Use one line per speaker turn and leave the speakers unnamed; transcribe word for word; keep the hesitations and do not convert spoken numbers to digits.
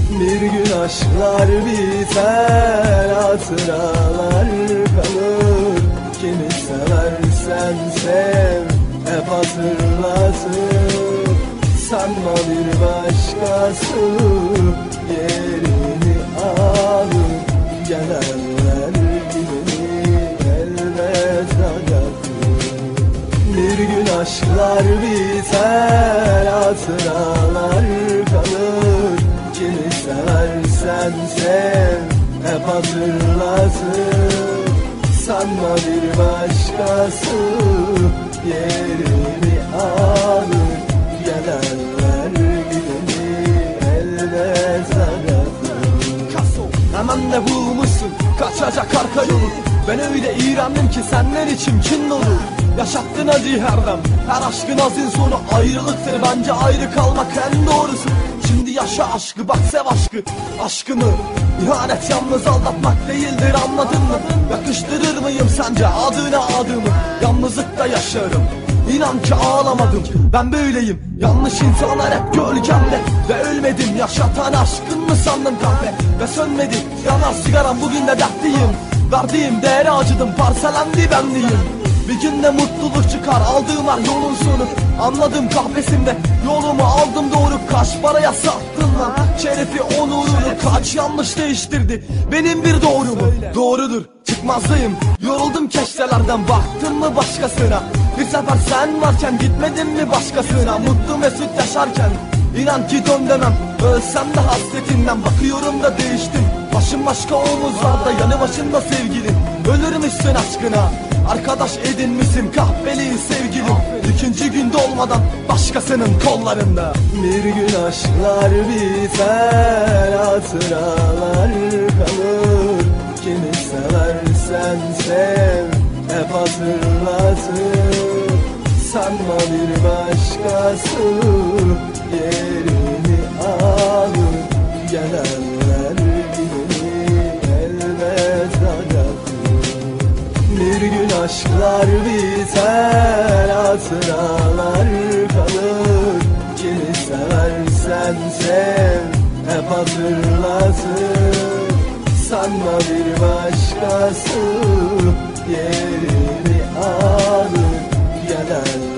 Bir gün aşklar biter, hatıralar kalır. Kimi seversen sev, hep hatırlatır. Sanma bir başkası yerini alır. Gelenler gideni elbet acıtır. Bir gün aşklar biter, hatıralar kalır. Kimi seversen sev, hep hatırlatır. Sanma bir başkası yerini alır. Gelenler gideni elbet acıtır. Hemen de bulmuşsun kaçacak arka yolu. Ben öyle iğrendim ki senden içim kin dolu. Yaşattın acıyı her dem, her aşkın azın sonu ayrılıktır. Bence ayrı kalmak en doğrusu. Şimdi yaşa aşkı, bak sev aşkı, aşkımı. İhanet yalnız aldatmak değildir, anladın mı? Yakıştırır mıyım sence adına adımı? Yalnızlıkta yaşarım, İnan ki ağlamadım. Ben böyleyim, yanlış insanlar hep gölgemde. Ve ölmedim, yaşatan aşkın mı sandım kahve? Ve sönmedi, yanar sigaram, bugün de dertliyim. Verdiğim değeri acıdım, parselendi benliğim. Bir günde mutluluk çıkar, aldığım her yolun sonu. Anladım kahvesimde, yolumu aldım doğru. Kaç paraya sattın lan şerefi, onurunu? Kaç yanlış değiştirdi benim bir doğrumu? Doğrudur, çıkmazdayım, yoruldum keştelerden. Baktın mı başkasına? Bir sefer sen varken gitmedin mi başkasına? Mutlu mesut yaşarken İnan ki dön demem. Ölsem de hasretinden, bakıyorum da değiştim. Başım başka omuzlarda, yanı başında sevgilin. Ölür müsün aşkına? Arkadaş edinmişsin kahveli sevgilim. İkinci gün dolmadan başkasının kollarında. Bir gün aşklar biter, hatıralar kalır. Kimi seversen sev, hep hatırlatır. Sanma bir başkası yerini alır. Gelenler gideni elbet acıtır. Bir gün aşklar biter, hatıralar kalır. Kimi seversen sev, hep hatırlatır. Sanma bir başkası yerini alır. Gelenler